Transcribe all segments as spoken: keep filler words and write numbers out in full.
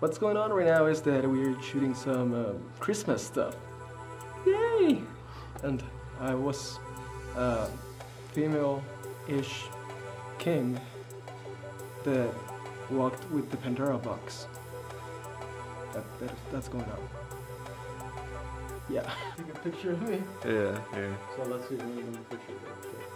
What's going on right now is that we're shooting some um, Christmas stuff. Yay! And I was a female-ish king that walked with the Pandora box. That, that, that's going on. Yeah. Take a picture of me? Yeah, yeah. So let's see if we can get a picture of it. Okay.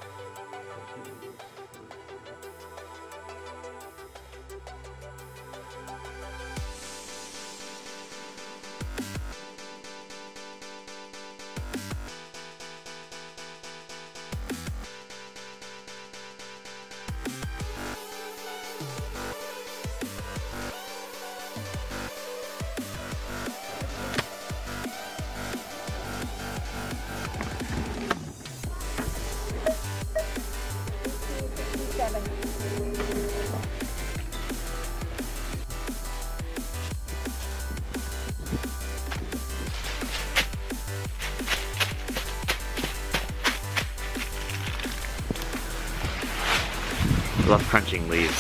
Love crunching leaves.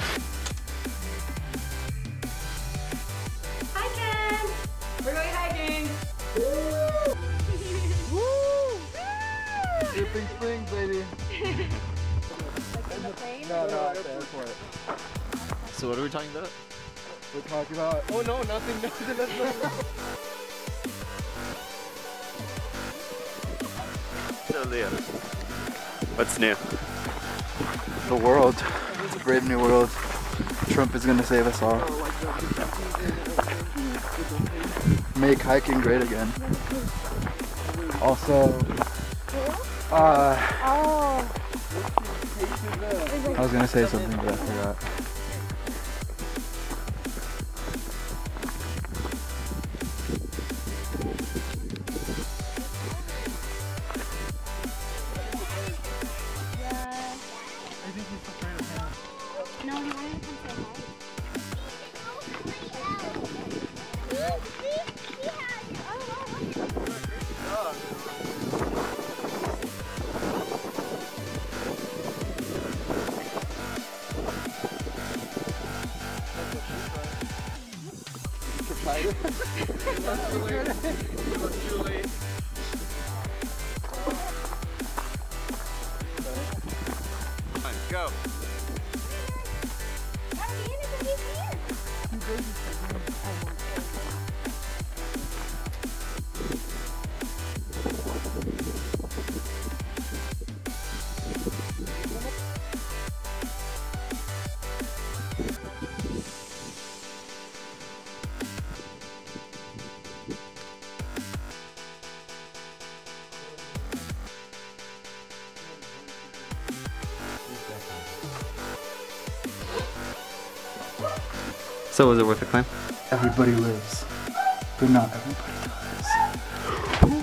Hi, Ken! We're going hiking! Woo! Woo! Dripping springs, baby! Like in the plane? No, no, at the airport. So what are we talking about? We're talking about... Oh no, nothing, nothing, nothing. So Leo, what's new? The world. It's a brave new world. Trump is gonna save us all. Make hiking great again. Also, uh, Oh. I was gonna say something but I forgot. No, he wanted to come say Go. So was it worth the climb? Everybody lives, but not everybody does.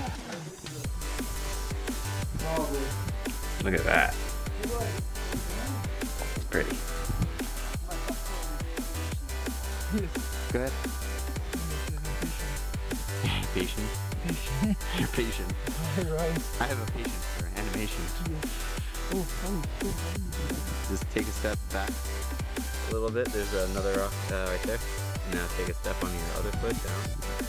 Look at that. It's pretty. Go ahead. Patient? You're patient. I have a patience for animation. Just take a step back a little bit. There's another rock uh, right there. And now take a step on your other foot down.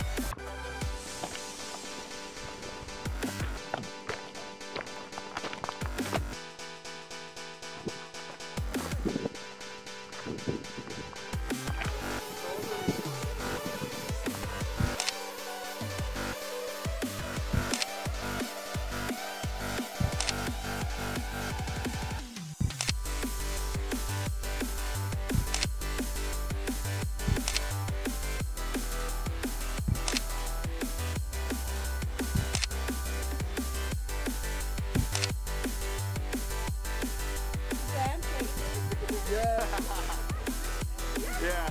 Yeah.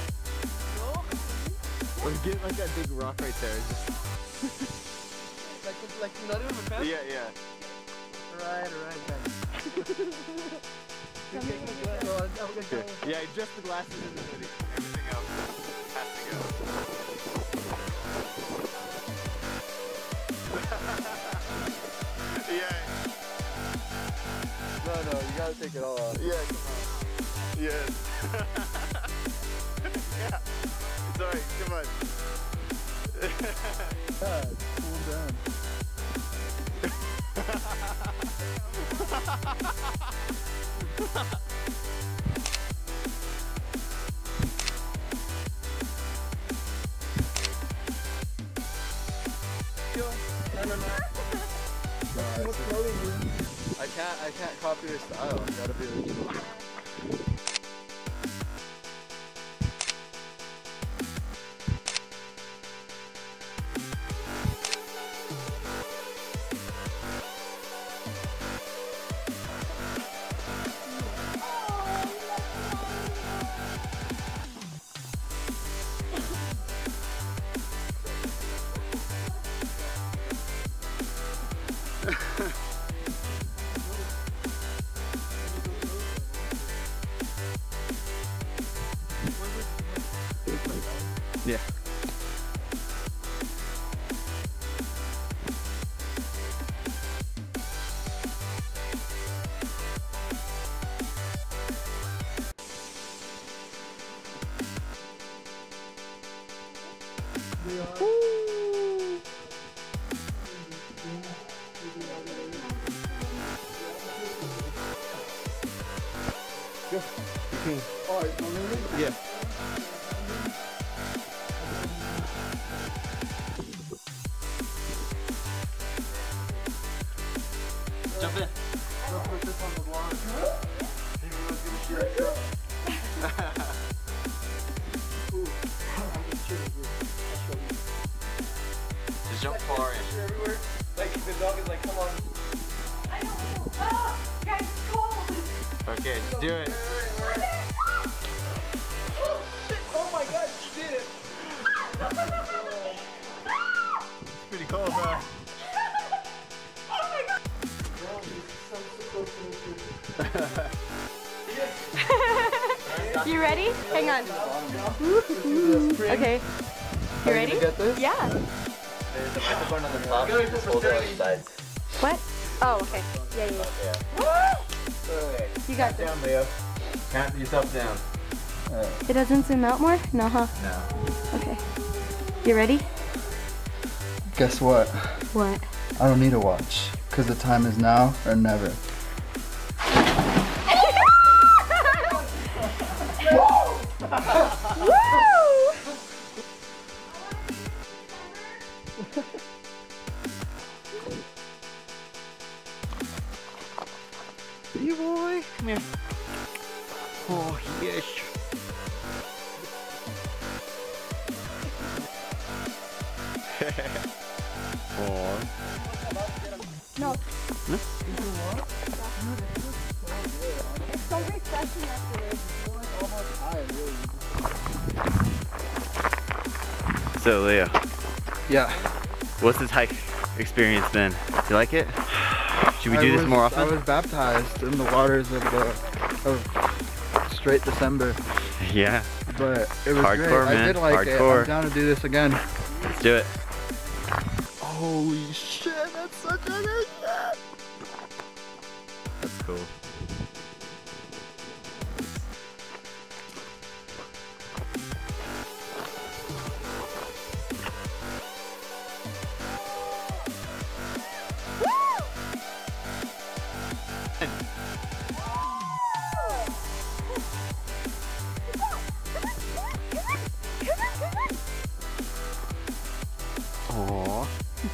Let's get like that big rock right there. Just like, like not even a fence? yeah, yeah. Alright, alright, guys. Okay. Yeah, just the glasses in the hoodie. Everything else has to go. Yeah. No, no, you gotta take it all off. Yeah, come on. Yes. Yeah. much. Yeah, cool down. I can't, I can't copy your style. I gotta be original. Yeah. Yeah. Jump in. Don't put this on the vlog. Maybe we'll give a shit. Ooh, I'm just chilling here. I'll show you. Just jump far in. Everywhere. Like the dog is like, come on. I don't know. Ah, guys, it's cold. Okay, just do it. Oh my god, she did it. It's pretty cold, bro. You ready? Hang on. Okay. You ready? You get this? Yeah. There's a microphone on the top. Just hold it on the sides. What? Oh, okay. Yeah, yeah, yeah. Okay. You got this. Down, Leo. Count yourself down. It doesn't zoom out more? No, huh? No. Okay. You ready? Guess what? What? I don't need a watch. Because the time is now or never. You boy, come here. Oh, yes. Oh. No. No? It's so refreshing after this. So, Leo, Yeah. what's this hike experience been? You like it? Should we do I this was, more often? I was baptized in the waters of the of straight December, Yeah, but it was Hardcore, great. man. I did like Hardcore. it. I'm down to do this again. let's do it. Holy shit, that's such a good shot. That's cool. Aww.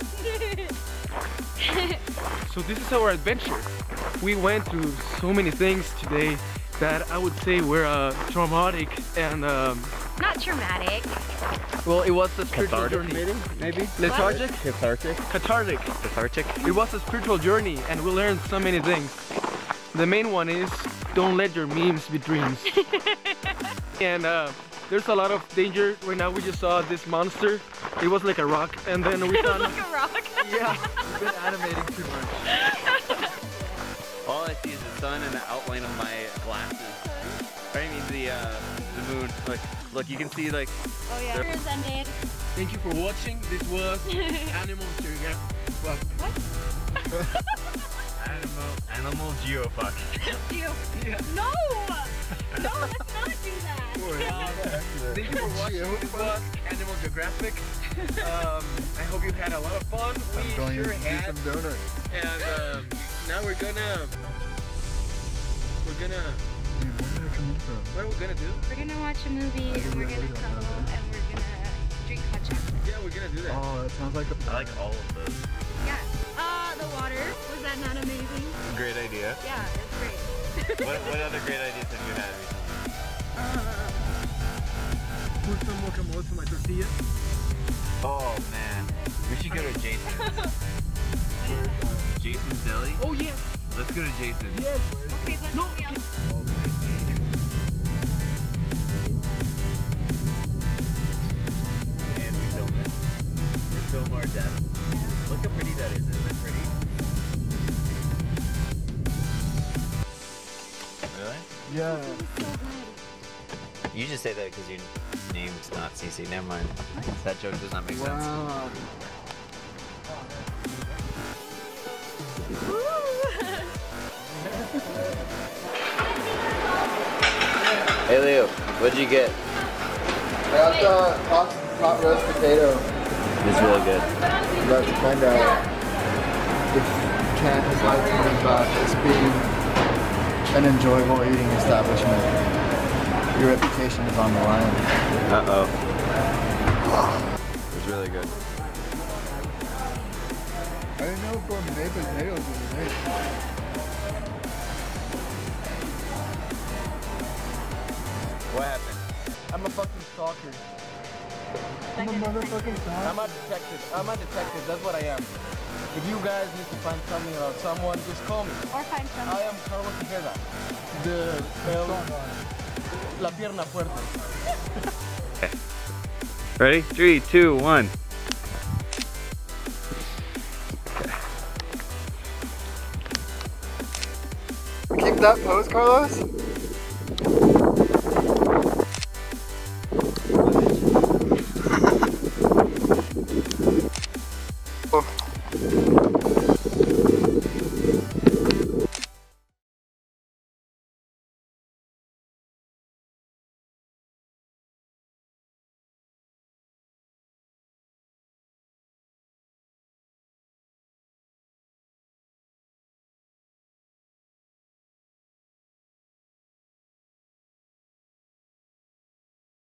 So this is our adventure. We went through so many things today that I would say were uh, traumatic and um, Not traumatic. well, it was a spiritual Cathartic, journey. maybe? Maybe? Lethargic? Cathartic? Cathartic. Cathartic? It was a spiritual journey and we learned so many things. The main one is don't let your memes be dreams. And uh, there's a lot of danger. Right now we just saw this monster. It was like a rock and then we It saw was like a rock. yeah. You've been animating too much. All I see is the sun and the outline of my glasses. Or I mean the uh, the moon. Look, look, you can see like. Oh yeah. There- Here's ended. Thank you for watching. This was Animal Geographic. Well, Animal, animal geofuck. You. yeah. No! No, let's not do that. Thank you for watching this vlog, Animal Geographic. Um, I hope you had a lot of fun. We I'm going sure to do had. some donuts. And um, now we're gonna, we're gonna, Dude, where did I come in from? what are we gonna do? We're gonna watch a movie and we're gonna cuddle and we're gonna drink hot chocolate. Yeah, we're gonna do that. Oh, that sounds like a I like all of those. Yeah. Uh, the water. Was that not amazing? Great idea. Yeah, it's great. What, what other great ideas have you had recently? Put some guacamole to my tortilla. Oh man, we should go to Jason's. Jason's Deli? Oh yes, Let's go to Jason's. yes. Okay, let's No. go. And we film it. We film our death. Look how pretty that is. Isn't it pretty? Really? Yeah. You just say that because your name's not Cece. Never mind. That joke does not make sense. Wow. Hey Leo, what'd you get? I got the hot, hot roast potato. It's really good. I'm about to find out if Kent has liked coming back as being an enjoyable eating establishment. Your reputation is on the line. Uh-oh. It's really good. I didn't know gourmet potatoes was great. What happened? I'm a fucking stalker. I'm a motherfucking I'm a detective. I'm a detective. That's what I am. If you guys need to find something about someone, just call me. Or find some. I am Carlos Tejeda. The el, la pierna fuerte. Ready? Three, two, one. Keep that pose, Carlos.